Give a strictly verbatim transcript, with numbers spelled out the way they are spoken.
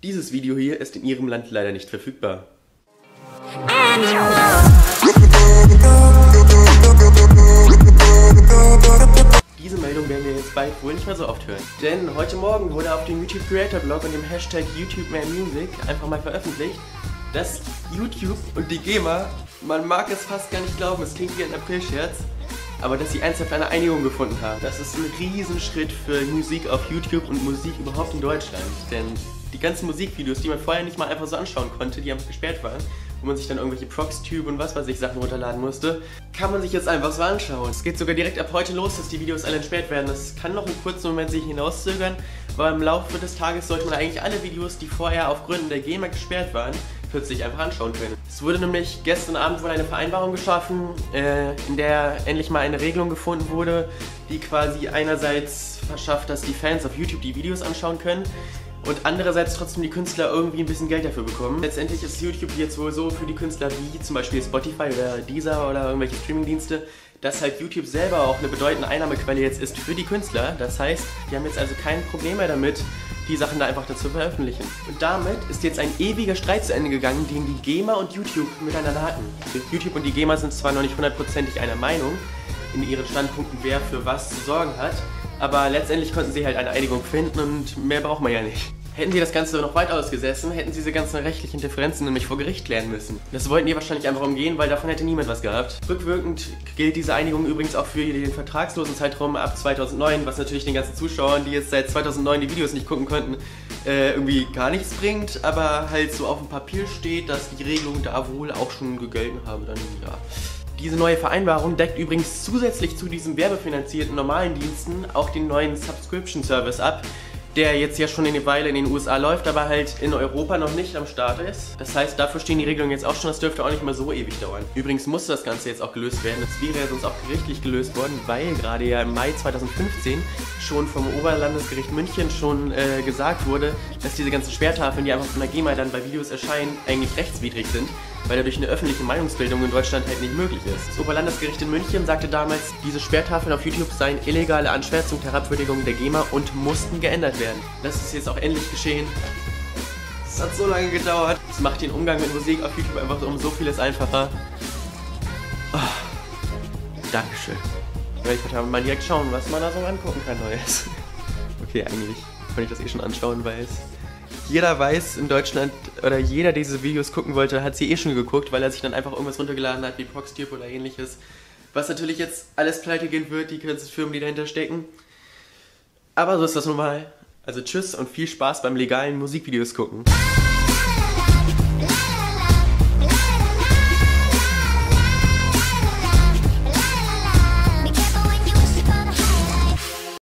Dieses Video hier ist in Ihrem Land leider nicht verfügbar. Diese Meldung werden wir jetzt bald wohl nicht mehr so oft hören. Denn heute Morgen wurde auf dem YouTube Creator Blog und dem Hashtag YouTubeMainMusic einfach mal veröffentlicht, dass YouTube und die GEMA, man mag es fast gar nicht glauben, es klingt wie ein Aprilscherz, aber dass sie ernsthaft eine Einigung gefunden haben. Das ist ein Riesenschritt für Musik auf YouTube und Musik überhaupt in Deutschland. Denn die ganzen Musikvideos, die man vorher nicht mal einfach so anschauen konnte, die einfach gesperrt waren, wo man sich dann irgendwelche Proxtube und was weiß ich Sachen runterladen musste, kann man sich jetzt einfach so anschauen. Es geht sogar direkt ab heute los, dass die Videos alle entsperrt werden. Das kann noch einen kurzen Moment sich hinauszögern, aber im Laufe des Tages sollte man eigentlich alle Videos, die vorher auf Gründen der GEMA gesperrt waren, plötzlich einfach anschauen können. Es wurde nämlich gestern Abend wohl eine Vereinbarung geschaffen, äh, in der endlich mal eine Regelung gefunden wurde, die quasi einerseits verschafft, dass die Fans auf YouTube die Videos anschauen können und andererseits trotzdem die Künstler irgendwie ein bisschen Geld dafür bekommen. Letztendlich ist YouTube jetzt wohl so für die Künstler wie zum Beispiel Spotify oder Deezer oder irgendwelche Streamingdienste, dass halt YouTube selber auch eine bedeutende Einnahmequelle jetzt ist für die Künstler. Das heißt, die haben jetzt also kein Problem mehr damit, die Sachen da einfach dazu veröffentlichen. Und damit ist jetzt ein ewiger Streit zu Ende gegangen, den die GEMA und YouTube miteinander hatten. YouTube und die GEMA sind zwar noch nicht hundertprozentig einer Meinung in ihren Standpunkten, wer für was zu sorgen hat, aber letztendlich konnten sie halt eine Einigung finden und mehr braucht man ja nicht. Hätten sie das Ganze noch weit ausgesessen, hätten sie diese ganzen rechtlichen Differenzen nämlich vor Gericht klären müssen. Das wollten die wahrscheinlich einfach umgehen, weil davon hätte niemand was gehabt. Rückwirkend gilt diese Einigung übrigens auch für den vertragslosen Zeitraum ab zweitausendneun, was natürlich den ganzen Zuschauern, die jetzt seit zweitausendneun die Videos nicht gucken konnten, äh, irgendwie gar nichts bringt, aber halt so auf dem Papier steht, dass die Regelungen da wohl auch schon gegolten haben, dann ja. Diese neue Vereinbarung deckt übrigens zusätzlich zu diesem werbefinanzierten normalen Diensten auch den neuen Subscription Service ab, der jetzt ja schon eine Weile in den U S A läuft, aber halt in Europa noch nicht am Start ist. Das heißt, dafür stehen die Regelungen jetzt auch schon, das dürfte auch nicht mehr so ewig dauern. Übrigens musste das Ganze jetzt auch gelöst werden, das wäre ja sonst auch gerichtlich gelöst worden, weil gerade ja im Mai zweitausendfünfzehn schon vom Oberlandesgericht München schon äh, gesagt wurde, dass diese ganzen Sperrtafeln, die einfach von der GEMA dann bei Videos erscheinen, eigentlich rechtswidrig sind, weil dadurch eine öffentliche Meinungsbildung in Deutschland halt nicht möglich ist. Das Oberlandesgericht in München sagte damals, diese Sperrtafeln auf YouTube seien illegale Anschwärzung, Herabwürdigung der GEMA und mussten geändert werden. Das ist jetzt auch endlich geschehen. Es hat so lange gedauert. Es macht den Umgang mit Musik auf YouTube einfach um so vieles einfacher. Oh, Dankeschön. Weil ich heute mal direkt schauen, was man da so angucken kann Neues. Okay, eigentlich kann ich das eh schon anschauen, weil es jeder weiß in Deutschland, oder jeder, der diese Videos gucken wollte, hat sie eh schon geguckt, weil er sich dann einfach irgendwas runtergeladen hat, wie Proxtube oder ähnliches. Was natürlich jetzt alles pleite gehen wird, die ganzen Firmen, die dahinter stecken. Aber so ist das nun mal. Also tschüss und viel Spaß beim legalen Musikvideos gucken.